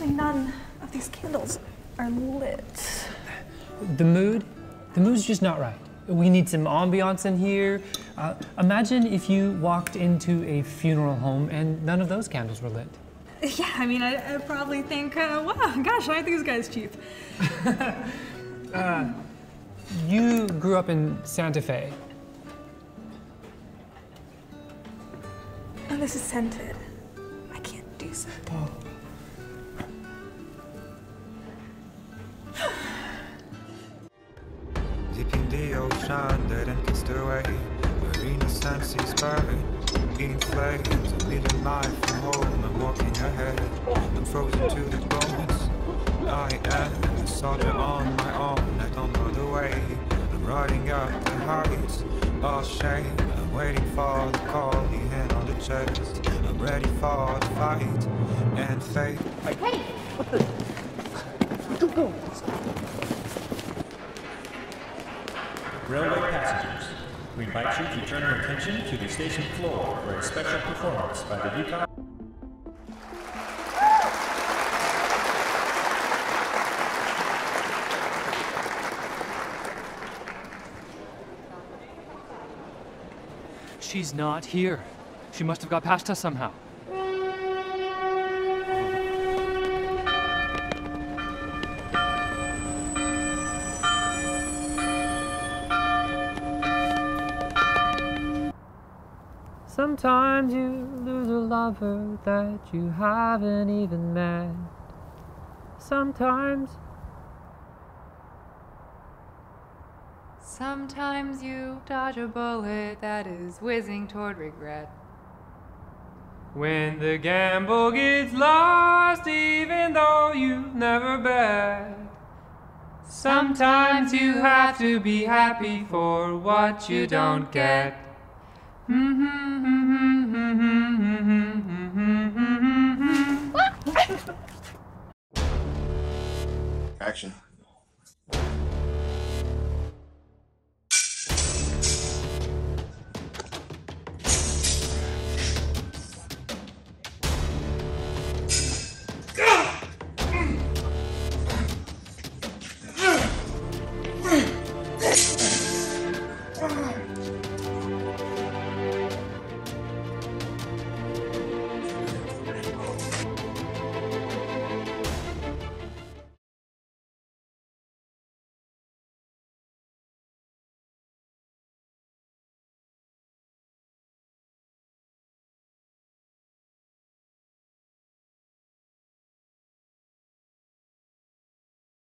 Actually, none of these candles are lit. The mood's just not right. We need some ambiance in here. Imagine if you walked into a funeral home and none of those candles were lit. Yeah, I mean, I probably think, wow, gosh, I think this guy's cheap. You grew up in Santa Fe. Oh, this is scented. I can't do scented. Oh. Deep in the ocean, dead and kissed away, where innocence is buried in flames. A million miles from home, I'm walking ahead. I'm frozen to the bones. I am a soldier on my own. I don't know the way. I'm riding up the heights. All shame. I'm waiting for the call. The hand on the chest. I'm ready for the fight and fate. Hey! What the? Don't go. Railway passengers, we invite you to turn your attention to the station floor for a special performance by the Yukon. She's not here. She must have got past us somehow. Sometimes you lose a lover that you haven't even met. Sometimes you dodge a bullet that is whizzing toward regret. when the gamble gets lost, even though you never bet. Sometimes you have to be happy for what you don't get. Action.